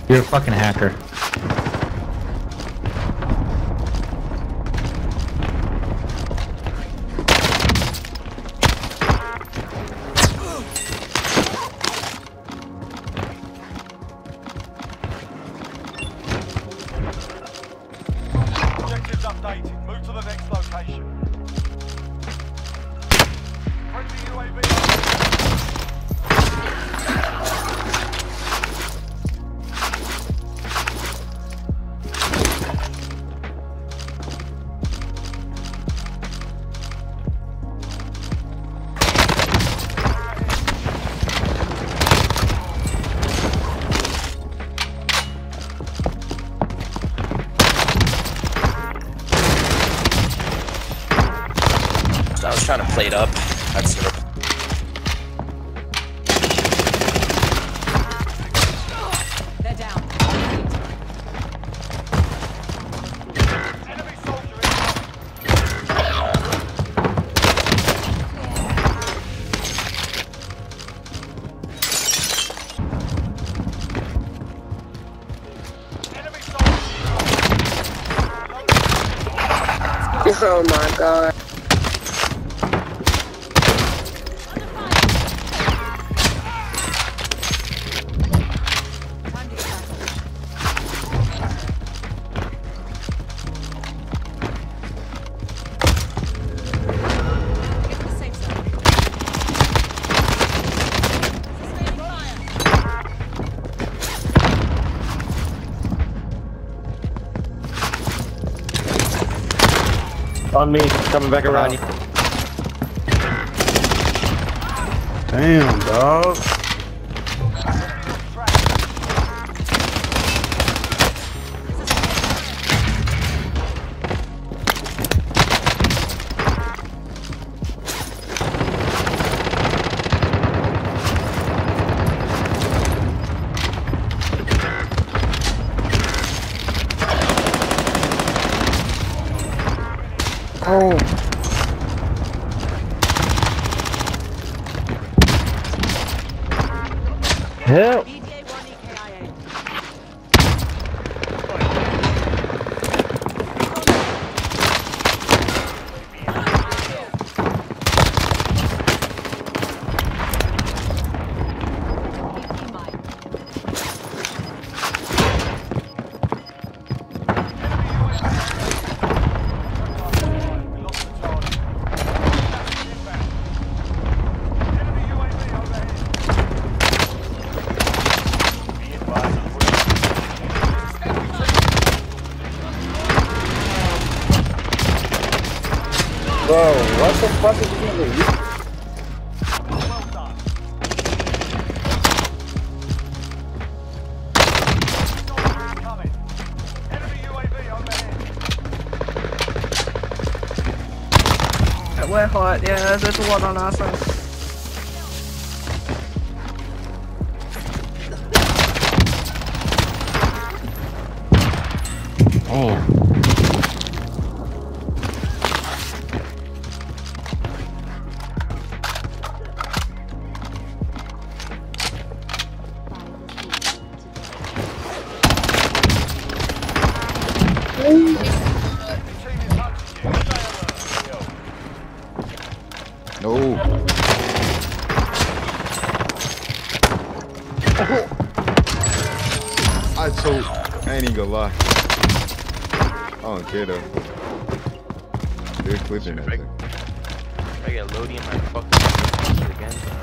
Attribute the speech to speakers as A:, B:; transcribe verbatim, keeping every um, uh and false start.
A: You're a fucking hacker.
B: Objectives updated. Move to the next location. Friendly U A V.
C: I was trying to plate up. That's the
D: They're down.
B: Enemy soldier in. Enemy soldier.
E: Oh my god.
A: On me, coming back around you.
F: Damn, dog. Oh.
A: Help!
F: Bro, what the fuck is he doing?
B: Well done. Soldier incoming. Enemy U A V overhead.
E: We're hot, yeah, there's one on our side.
A: Oh.
F: No. I told, I ain't even gonna lie. I don't care though. They're clipping that thing.
C: I get loading my fucking again.